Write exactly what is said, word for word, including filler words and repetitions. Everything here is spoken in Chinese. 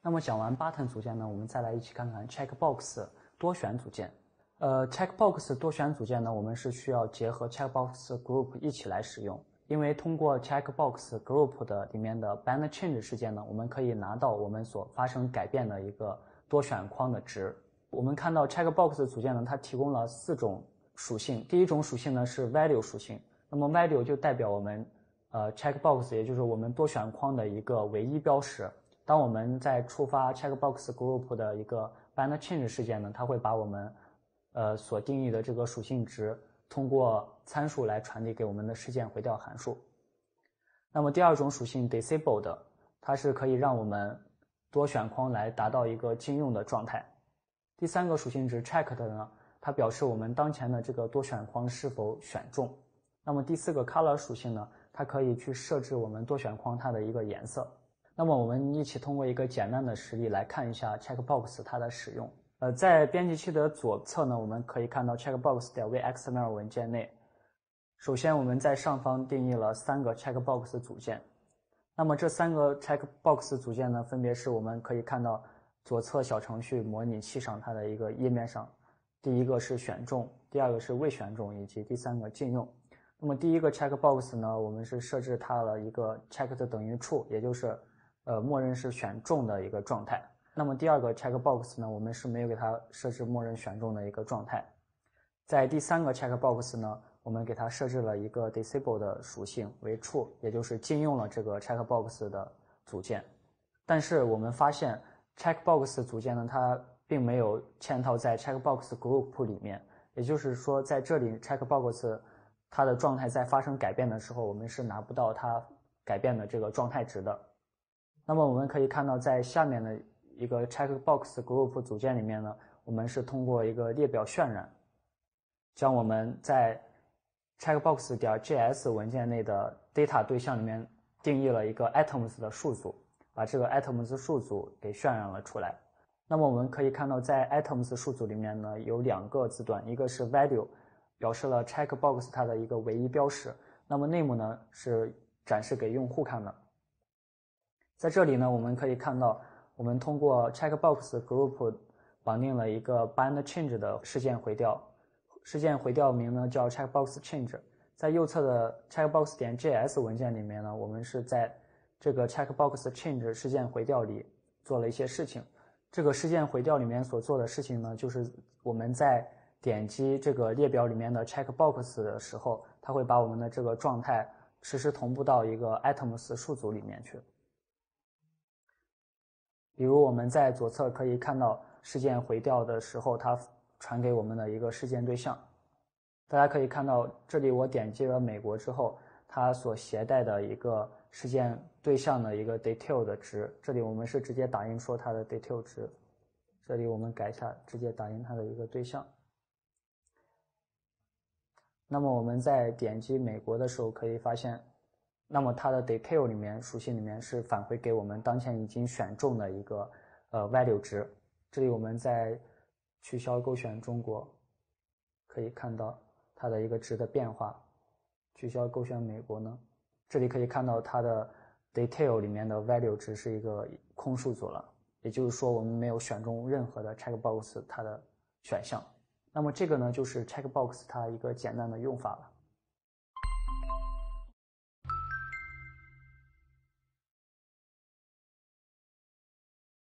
那么讲完 button 组件呢，我们再来一起看看 checkbox 多选组件。呃 ，checkbox 多选组件呢，我们是需要结合 checkbox group 一起来使用。因为通过 checkbox group 的里面的 bind change 事件呢，我们可以拿到我们所发生改变的一个多选框的值。我们看到 checkbox 组件呢，它提供了四种属性。第一种属性呢是 value 属性，那么 value 就代表我们呃 checkbox， 也就是我们多选框的一个唯一标识。当我们在触发 checkbox group 的一个 bind change 事件呢，它会把我们呃所定义的这个属性值通过参数来传递给我们的事件回调函数。那么第二种属性 disabled， 它是可以让我们多选框来达到一个禁用的状态。第三个属性值 checked 呢，它表示我们当前的这个多选框是否选中。那么第四个 color 属性呢，它可以去设置我们多选框它的一个颜色。那么我们一起通过一个简单的实例来看一下 checkbox 它的使用。呃，在编辑器的左侧呢，我们可以看到 checkbox 点 v_xml 文件内，首先我们在上方定义了三个 checkbox 组件。那么这三个 checkbox 组件呢，分别是我们可以看到左侧小程序模拟器上它的一个页面上，第一个是选中，第二个是未选中，以及第三个禁用。那么第一个 checkbox 呢，我们是设置它了一个 checked 等于 true， 也就是呃，默认是选中的一个状态。那么第二个 checkbox 呢，我们是没有给它设置默认选中的一个状态。在第三个 checkbox 呢，我们给它设置了一个 disable 的属性为 true， 也就是禁用了这个 checkbox 的组件。但是我们发现 checkbox 组件呢，它并没有嵌套在 checkbox group 里面，也就是说在这里 checkbox 它的状态在发生改变的时候，我们是拿不到它改变的这个状态值的。那么我们可以看到，在下面的一个 checkbox group 组件里面呢，我们是通过一个列表渲染，将我们在 checkbox 点 js 文件内的 data 对象里面定义了一个 items 的数组，把这个 items 数组给渲染了出来。那么我们可以看到，在 items 数组里面呢，有两个字段，一个是 value， 表示了 checkbox 它的一个唯一标识，那么 name 呢是展示给用户看的。在这里呢，我们可以看到，我们通过 checkbox group 绑定了一个 bind change 的事件回调，事件回调名呢叫 checkbox change。在右侧的 checkbox 点 js 文件里面呢，我们是在这个 checkbox change 事件回调里做了一些事情。这个事件回调里面所做的事情呢，就是我们在点击这个列表里面的 checkbox 的时候，它会把我们的这个状态实时同步到一个 items 数组里面去。比如我们在左侧可以看到事件回调的时候，它传给我们的一个事件对象。大家可以看到，这里我点击了美国之后，它所携带的一个事件对象的一个 detail 的值，这里我们是直接打印说它的 detail 值，这里我们改一下，直接打印它的一个对象。那么我们在点击美国的时候可以发现，那么它的 detail 里面属性里面是返回给我们当前已经选中的一个呃 value 值。这里我们在取消勾选中国，可以看到它的一个值的变化。取消勾选美国呢，这里可以看到它的 detail 里面的 value 值是一个空数组了，也就是说我们没有选中任何的 checkbox 它的选项。那么这个呢就是 checkbox 它一个简单的用法了。